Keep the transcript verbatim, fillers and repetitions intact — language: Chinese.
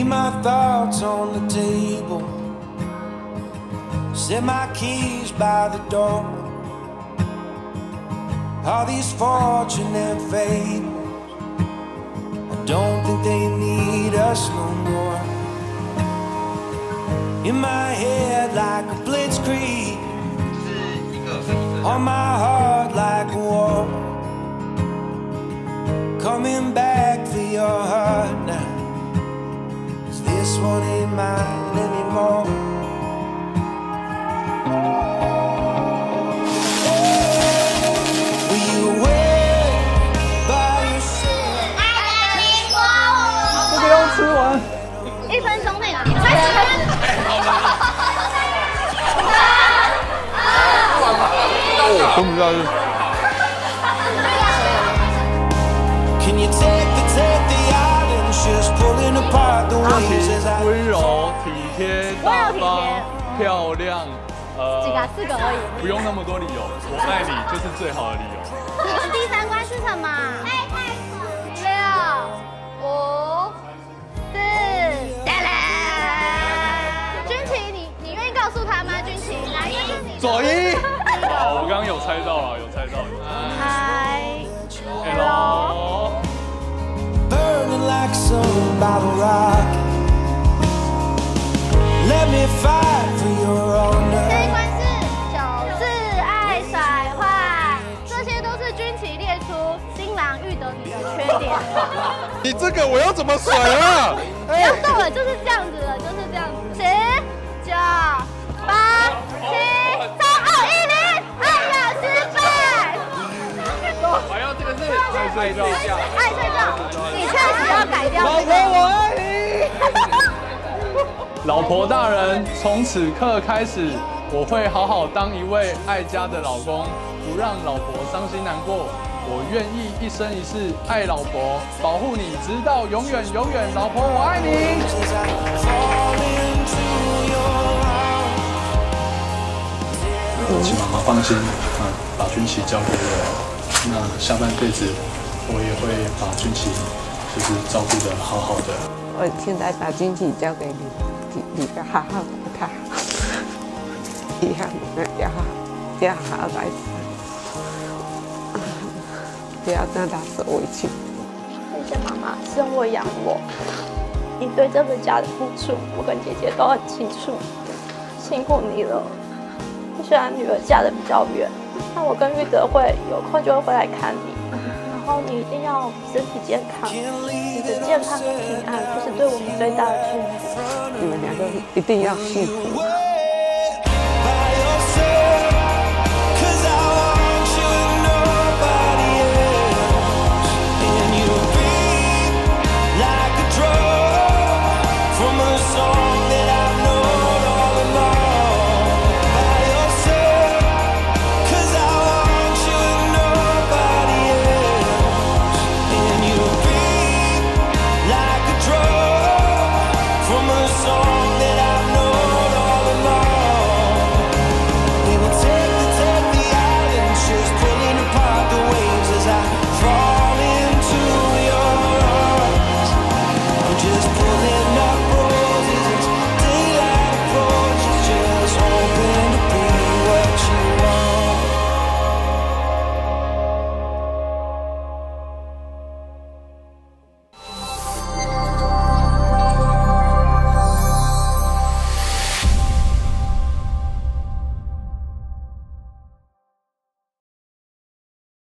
my thoughts on the table, set my keys by the door. All these fortunate fables, I don't think they need us no more. In my head like a blitzkrieg, on my heart like a war. Coming back for your heart now, 'cause this one ain't mine anymore. Will you wait by yourself? 这个要吃完， 一分钟内开始。 我分不下去。 Can you take the take the islands just pulling apart the waves as I 温柔、体贴、大方、漂亮，呃， 几个？四个而已。 不用那么多理由，我爱你就是最好的理由。 请问第三关是什么？六、五、四，哒啦！君琪，你你愿意告诉他吗？君琪，哪一个是你？ 左一。好，我刚刚有猜到了，有猜到。 嗨 ，Hello。 burning like some bottle rocket. Let me fight for your honor. 这一关是九次爱甩坏，这些都是君琪列出新郎遇得你的缺点。 你这个我要怎么甩啊？ 不要动了，就是这样子了，就是这样子。十、九、八、七、三、二、一、零，爱要失败。 哎呀，这个是爱睡觉， 爱睡觉，你确实要改掉这个。 我爱你。老婆大人，从此刻开始，我会好好当一位爱家的老公，不让老婆伤心难过。我愿意一生一世爱老婆，保护你直到永远永远。老婆，我爱你。 请妈妈放心，嗯，把君琪交给我。那下半辈子，我也会把君琪就是照顾得好好的。 我现在把君琪交给你，你你要好好顾她，以后你们要要好好来不要让她受委屈。 谢谢妈妈生我养我，你对这个家的付出，我跟姐姐都很清楚，辛苦你了。虽然女儿嫁得比较远，但我跟玉德会有空就会回来看你，然后你一定要身体健康，你的健康跟平安就是对我们最大的祝福。 你们两个一定要幸福。